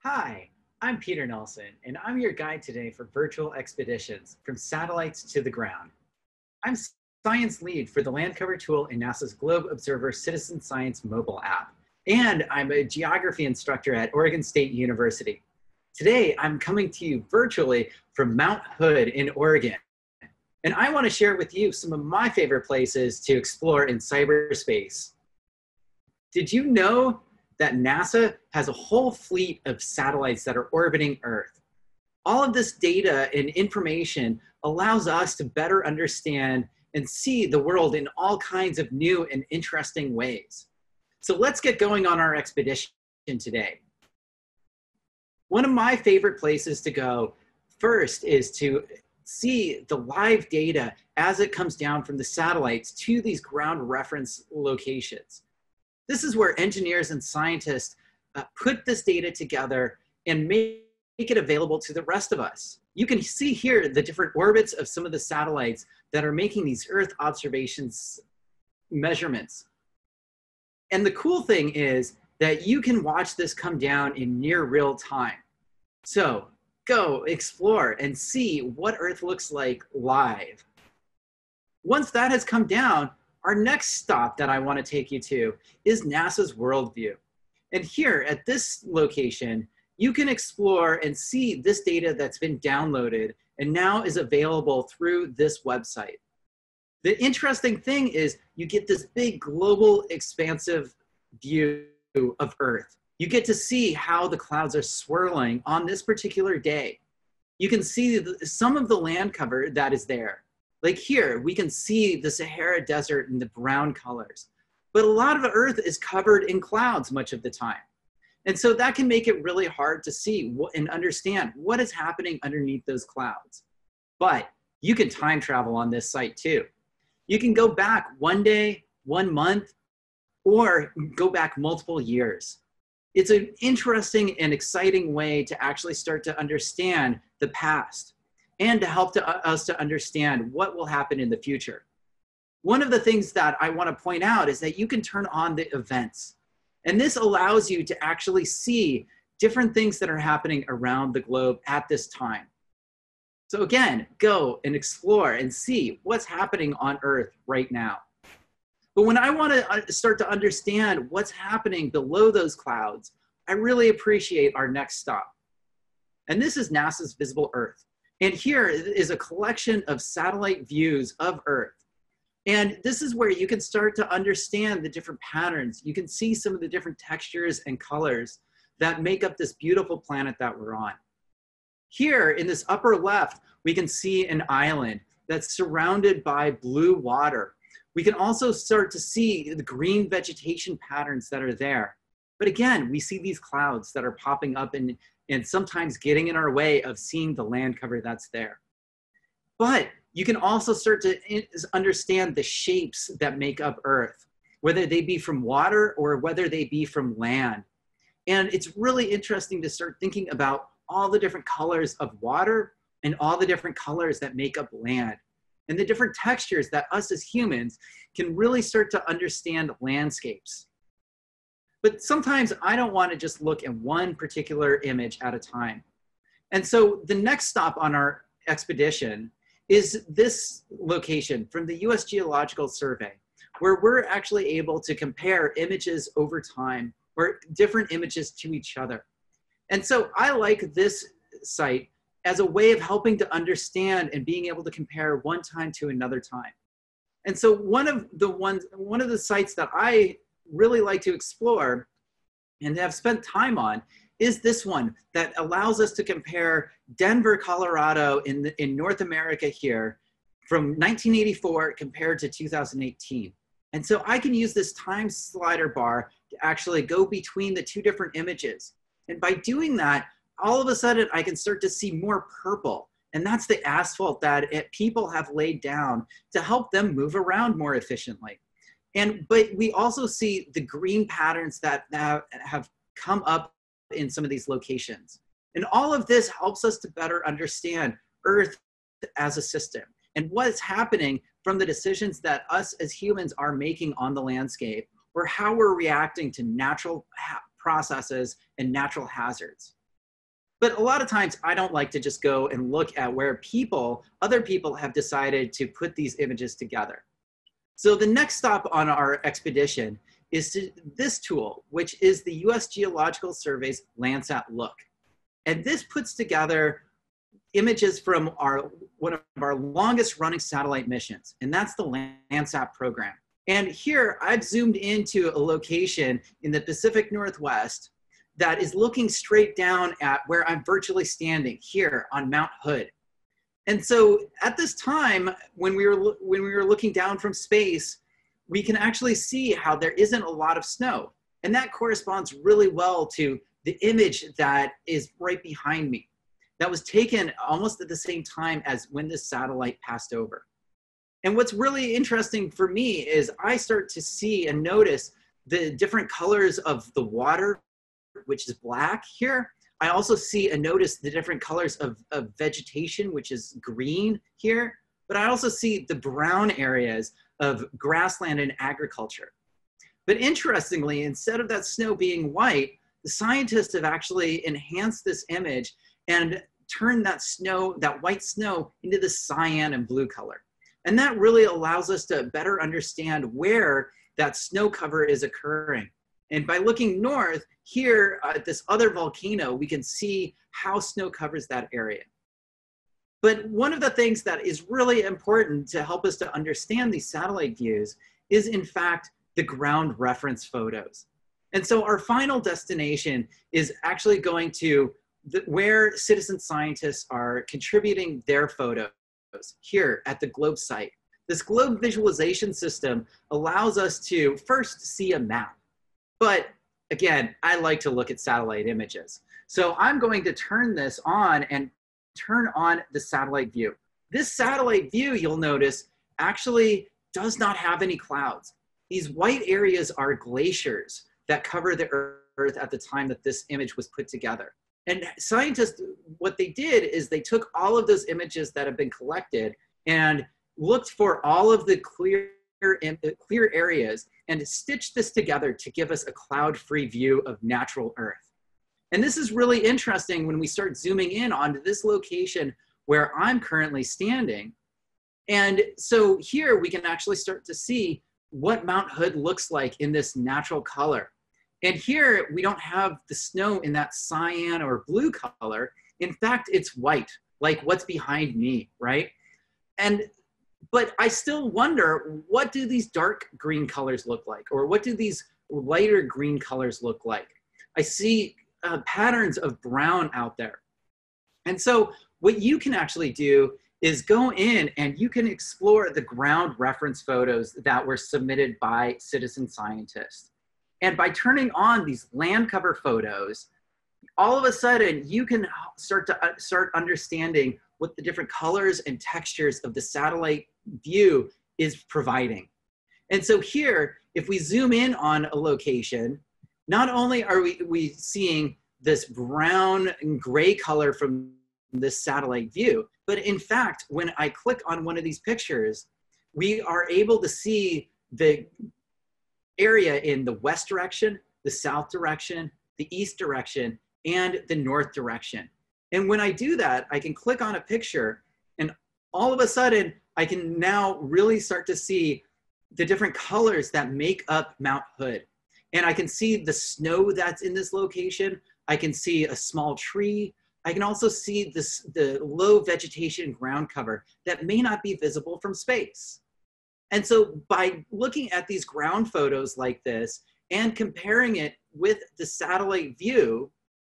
Hi, I'm Peter Nelson, and I'm your guide today for virtual expeditions from satellites to the ground. I'm science lead for the land cover tool in NASA's Globe Observer Citizen Science mobile app, and I'm a geography instructor at Oregon State University. Today, I'm coming to you virtually from Mount Hood in Oregon, and I want to share with you some of my favorite places to explore in cyberspace. Did you know that NASA has a whole fleet of satellites that are orbiting Earth? All of this data and information allows us to better understand and see the world in all kinds of new and interesting ways. So let's get going on our expedition today. One of my favorite places to go first is to see the live data as it comes down from the satellites to these ground reference locations. This is where engineers and scientists put this data together and make it available to the rest of us. You can see here the different orbits of some of the satellites that are making these Earth observations measurements. And the cool thing is that you can watch this come down in near real time. So go explore and see what Earth looks like live. Once that has come down, our next stop that I want to take you to is NASA's Worldview. And here at this location, you can explore and see this data that's been downloaded and now is available through this website. The interesting thing is you get this big global expansive view of Earth. You get to see how the clouds are swirling on this particular day. You can see some of the land cover that is there. Like here, we can see the Sahara Desert in the brown colors. But a lot of Earth is covered in clouds much of the time. And so that can make it really hard to see and understand what is happening underneath those clouds. But you can time travel on this site too. You can go back one day, 1 month, or go back multiple years. It's an interesting and exciting way to actually start to understand the past and to help us to understand what will happen in the future. One of the things that I want to point out is that you can turn on the events. And this allows you to actually see different things that are happening around the globe at this time. So again, go and explore and see what's happening on Earth right now. But when I want to start to understand what's happening below those clouds, I really appreciate our next stop. And this is NASA's Visible Earth. And here is a collection of satellite views of Earth. And this is where you can start to understand the different patterns. You can see some of the different textures and colors that make up this beautiful planet that we're on. Here in this upper left, we can see an island that's surrounded by blue water. We can also start to see the green vegetation patterns that are there. But again, we see these clouds that are popping up and sometimes getting in our way of seeing the land cover that's there. But you can also start to understand the shapes that make up Earth, whether they be from water or whether they be from land. And it's really interesting to start thinking about all the different colors of water and all the different colors that make up land and the different textures that us as humans can really start to understand landscapes. But sometimes I don't want to just look at one particular image at a time. And so the next stop on our expedition is this location from the US Geological Survey, where we're actually able to compare images over time or different images to each other. And so I like this site as a way of helping to understand and being able to compare one time to another time. And so one of the sites that I really like to explore and have spent time on is this one that allows us to compare Denver, Colorado in North America here from 1984 compared to 2018. And so I can use this time slider bar to actually go between the two different images. And by doing that, all of a sudden I can start to see more purple. And that's the asphalt that people have laid down to help them move around more efficiently. But we also see the green patterns that have come up in some of these locations. And all of this helps us to better understand Earth as a system and what's happening from the decisions that us as humans are making on the landscape, or how we're reacting to natural processes and natural hazards. But a lot of times I don't like to just go and look at where other people have decided to put these images together. So the next stop on our expedition is to this tool, which is the US Geological Survey's Landsat Look. And this puts together images from one of our longest running satellite missions, and that's the Landsat program. And here I've zoomed into a location in the Pacific Northwest that is looking straight down at where I'm virtually standing here on Mount Hood. And so at this time, when we were looking down from space, we can actually see how there isn't a lot of snow. And that corresponds really well to the image that is right behind me. That was taken almost at the same time as when this satellite passed over. And what's really interesting for me is I start to see and notice the different colors of the water, which is black here. I also see and notice the different colors of vegetation, which is green here. But I also see the brown areas of grassland and agriculture. But interestingly, instead of that snow being white, the scientists have actually enhanced this image and turned that white snow into the cyan and blue color. And that really allows us to better understand where that snow cover is occurring. And by looking north, here at this other volcano, we can see how snow covers that area. But one of the things that is really important to help us to understand these satellite views is, in fact, the ground reference photos. And so our final destination is actually going to where citizen scientists are contributing their photos here at the GLOBE site. This GLOBE visualization system allows us to first see a map. But again, I like to look at satellite images. So I'm going to turn this on and turn on the satellite view. This satellite view, you'll notice, actually does not have any clouds. These white areas are glaciers that cover the Earth at the time that this image was put together. And scientists, what they did is they took all of those images that have been collected and looked for all of the clear areas and stitched this together to give us a cloud-free view of natural Earth. And this is really interesting when we start zooming in onto this location where I'm currently standing. And so here we can actually start to see what Mount Hood looks like in this natural color. And here we don't have the snow in that cyan or blue color. In fact, it's white, like what's behind me, right? But I still wonder, what do these dark green colors look like? Or what do these lighter green colors look like? I see patterns of brown out there. And so what you can actually do is go in and you can explore the ground reference photos that were submitted by citizen scientists. And by turning on these land cover photos, all of a sudden you can start understanding what the different colors and textures of the satellite view is providing. And so here, if we zoom in on a location, not only are we seeing this brown and gray color from this satellite view, but in fact, when I click on one of these pictures, we are able to see the area in the west direction, the south direction, the east direction, and the north direction. And when I do that, I can click on a picture and all of a sudden I can now really start to see the different colors that make up Mount Hood. And I can see the snow that's in this location. I can see a small tree. I can also see the low vegetation ground cover that may not be visible from space. And so by looking at these ground photos like this and comparing it with the satellite view,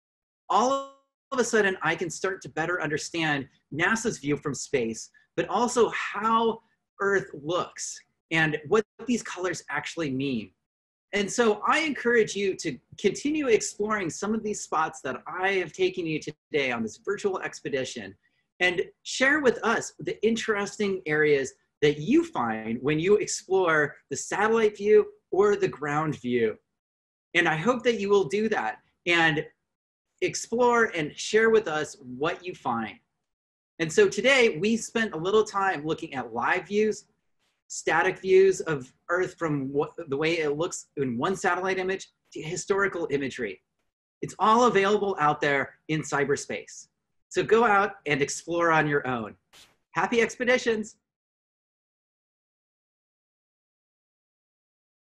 all of a sudden I can start to better understand NASA's view from space, but also how Earth looks and what these colors actually mean. And so I encourage you to continue exploring some of these spots that I have taken you to today on this virtual expedition and share with us the interesting areas that you find when you explore the satellite view or the ground view. And I hope that you will do that and explore and share with us what you find. And so today we spent a little time looking at live views, static views of Earth from the way it looks in one satellite image to historical imagery. It's all available out there in cyberspace. So go out and explore on your own. Happy expeditions!